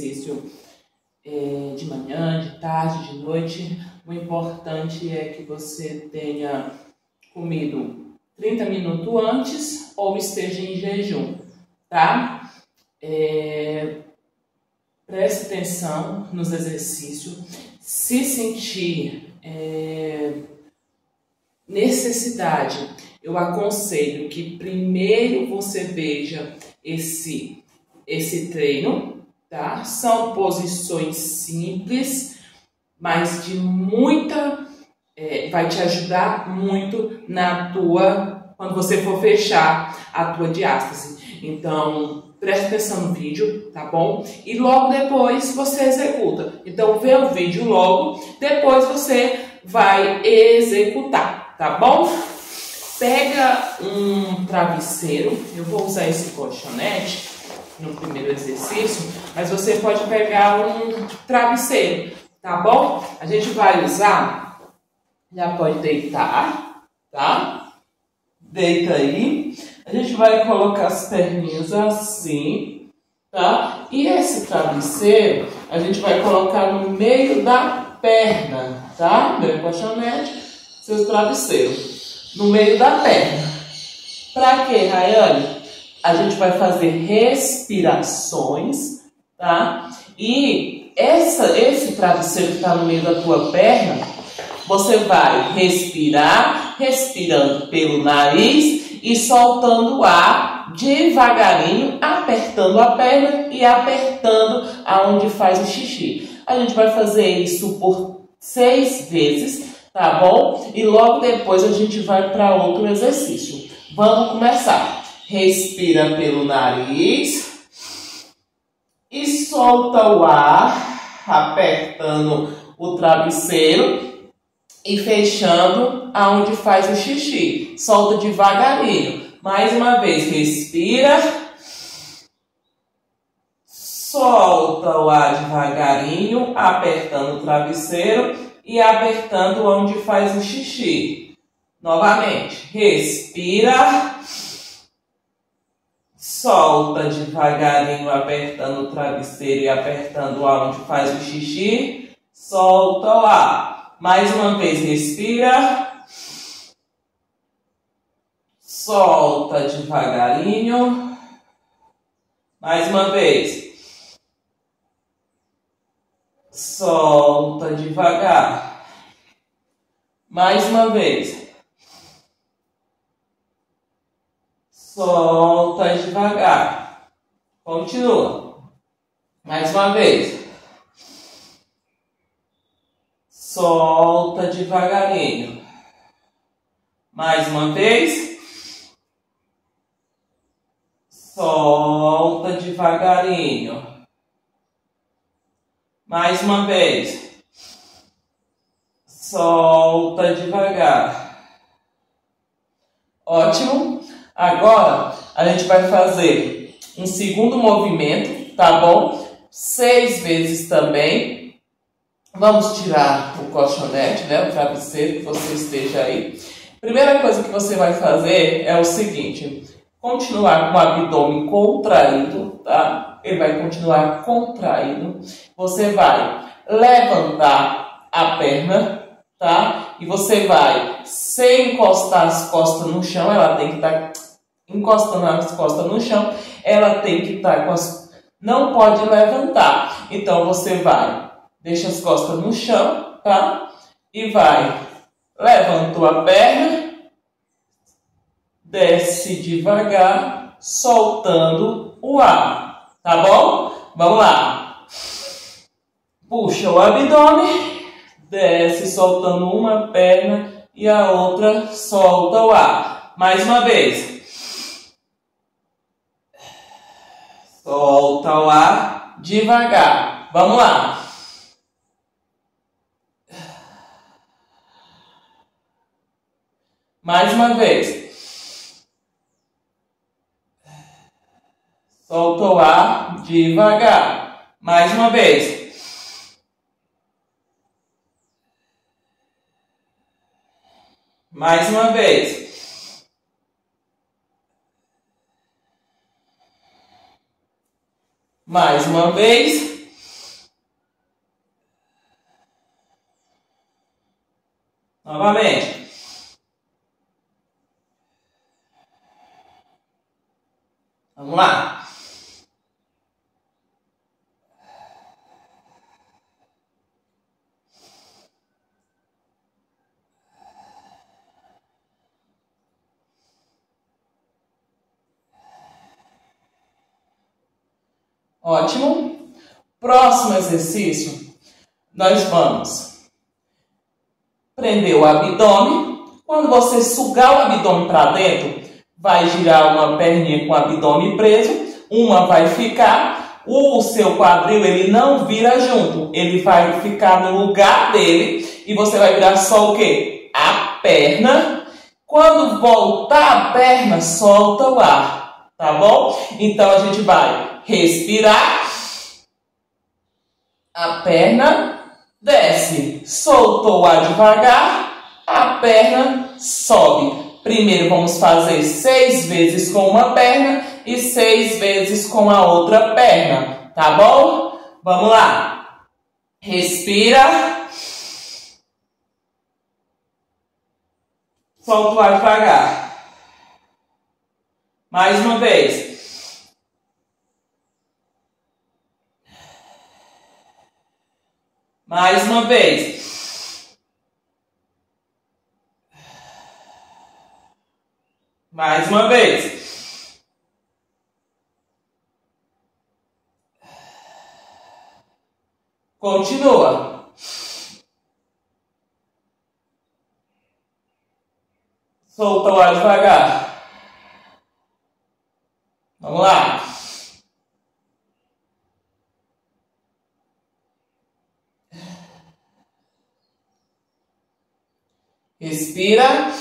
exercício de manhã, de tarde, de noite. O importante é que você tenha comido 30 minutos antes ou esteja em jejum, tá? Preste atenção nos exercícios. Se sentir necessidade, eu aconselho que primeiro você veja esse treino, tá? São posições simples, mas de muita... vai te ajudar muito quando você for fechar a tua diástase. Então, preste atenção no vídeo, tá bom? E logo depois você executa. Então, vê o vídeo logo, depois você vai executar, tá bom? Pega um travesseiro, eu vou usar esse colchonete no primeiro exercício, mas você pode pegar um travesseiro, tá bom? A gente vai usar, já pode deitar, tá? Deita aí. A gente vai colocar as perninhas assim, tá? E esse travesseiro a gente vai colocar no meio da perna, tá? Meu colchonete, seu travesseiro no meio da perna. Pra quê, Rayane? A gente vai fazer respirações, tá? E esse travesseiro que está no meio da tua perna, você vai respirar, respirando pelo nariz e soltando o ar devagarinho, apertando a perna e apertando aonde faz o xixi. A gente vai fazer isso por 6 vezes, tá bom? E logo depois a gente vai para outro exercício. Vamos começar. Respira pelo nariz e solta o ar, apertando o travesseiro e fechando aonde faz o xixi. Solta devagarinho. Mais uma vez, respira. Solta o ar devagarinho, apertando o travesseiro e apertando onde faz o xixi. Novamente, respira. Solta devagarinho, apertando o travesseiro e apertando onde faz o xixi. Solta o ar. Mais uma vez, respira. Solta devagarinho. Mais uma vez. Solta devagar. Mais uma vez. Solta devagar. Continua. Mais uma vez. Solta devagarinho. Mais uma vez. Solta devagarinho. Mais uma vez. Solta devagar. Ótimo. Agora a gente vai fazer um segundo movimento, tá bom? 6 vezes também. Vamos tirar o colchonete, né? O travesseiro, que você esteja aí. Primeira coisa que você vai fazer é o seguinte: continuar com o abdômen contraído, tá? Ele vai continuar contraído. Você vai levantar a perna, tá? E você vai, sem encostar as costas no chão, ela tem que estar encostando as costas no chão, ela tem que estar com as... Não pode levantar. Então você vai, deixa as costas no chão, tá? E vai, levantou a perna, desce devagar, soltando o ar, tá bom? Vamos lá. Puxa o abdômen, desce soltando uma perna e a outra solta o ar. Mais uma vez. Solta o ar devagar. Vamos lá. Mais uma vez. Solta o ar devagar. Mais uma vez. Mais uma vez. Mais uma vez. Novamente. Vamos lá. Ótimo. Próximo exercício, nós vamos prender o abdômen. Quando você sugar o abdômen para dentro, vai girar uma perninha com o abdômen preso, uma vai ficar, o seu quadril ele não vira junto, ele vai ficar no lugar dele e você vai virar só o quê? A perna. Quando voltar a perna, solta o ar, tá bom? Então a gente vai respirar, a perna desce, soltou o ar devagar, a perna sobe. Primeiro vamos fazer 6 vezes com uma perna e 6 vezes com a outra perna, tá bom? Vamos lá. Respira. Solta o ar devagar. Mais uma vez. Mais uma vez. Mais uma vez. Continua. Solta o ar devagar. Vamos lá. Respira.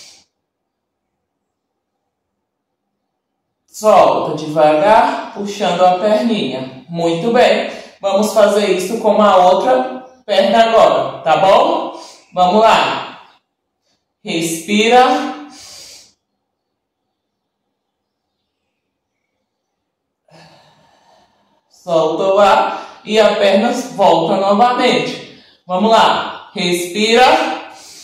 Solta devagar, puxando a perninha. Muito bem. Vamos fazer isso com a outra perna agora, tá bom? Vamos lá. Respira. Solta o ar e a perna volta novamente. Vamos lá. Respira.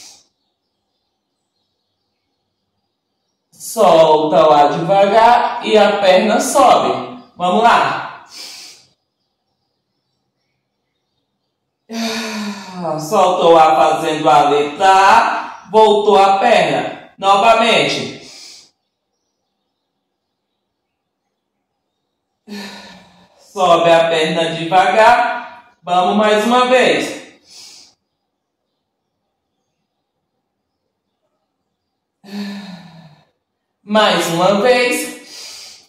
Solta o ar devagar e a perna sobe. Vamos lá. Soltou o ar fazendo a letra A. Voltou a perna. Novamente. Sobe a perna devagar. Vamos mais uma vez. Mais uma vez.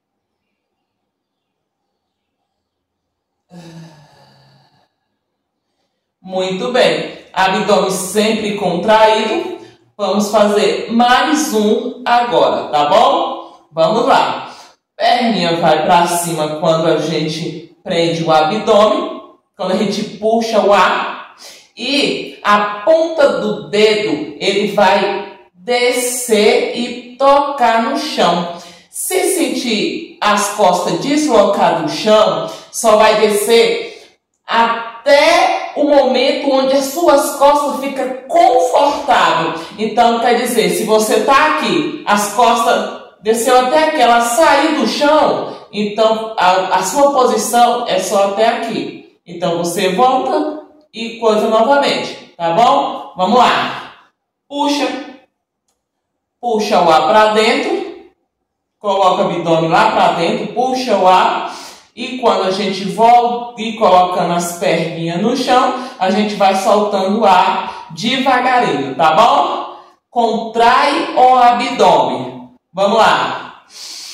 Muito bem. Abdômen sempre contraído. Vamos fazer mais um agora, tá bom? Vamos lá. Perninha vai para cima quando a gente prende o abdômen. Quando a gente puxa o ar. E a ponta do dedo, ele vai descer e tocar no chão. Se sentir as costas deslocar do chão, só vai descer até o momento onde as suas costas ficam confortáveis. Então, quer dizer, se você está aqui, as costas desceu até aqui, ela saiu do chão, então a sua posição é só até aqui. Então, você volta e coisa novamente, tá bom? Vamos lá. Puxa. Puxa o ar para dentro, coloca o abdômen lá para dentro, puxa o ar e quando a gente volta e colocando as perninhas no chão, a gente vai soltando o ar devagarinho, tá bom? Contrai o abdômen. Vamos lá.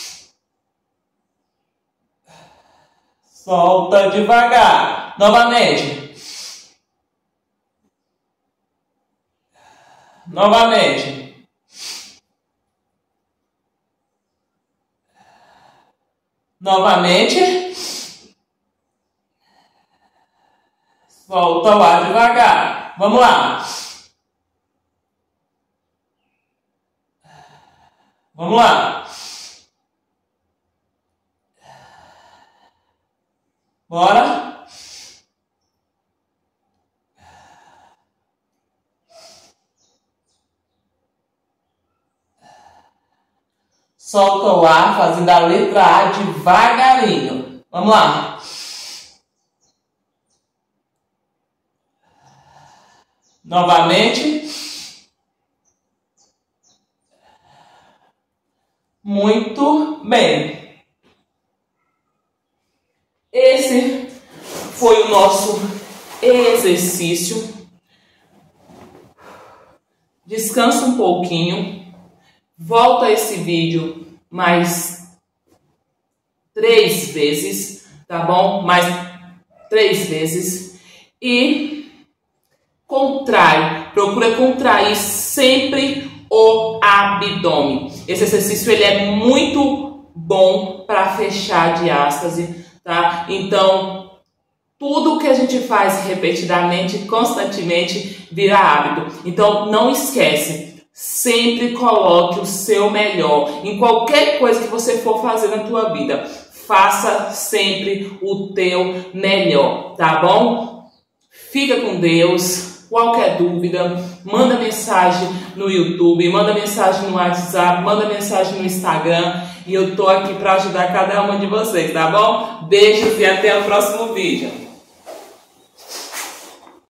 Solta devagar. Novamente. Novamente. Novamente. Solta o ar devagar. Vamos lá. Vamos lá. Bora. Solta o ar, fazendo a letra A devagarinho. Vamos lá. Novamente. Muito bem. Esse foi o nosso exercício. Descansa um pouquinho. Volta esse vídeo mais 3 vezes, tá bom? Mais 3 vezes. E contrai. Procura contrair sempre o abdômen. Esse exercício ele é muito bom para fechar a diástase, tá? Então, tudo que a gente faz repetidamente, constantemente, vira hábito. Então, não esquece, sempre coloque o seu melhor. Em qualquer coisa que você for fazer na tua vida, faça sempre o teu melhor, tá bom? Fica com Deus. Qualquer dúvida, manda mensagem no YouTube, manda mensagem no WhatsApp, manda mensagem no Instagram. E eu tô aqui para ajudar cada uma de vocês, tá bom? Beijos e até o próximo vídeo.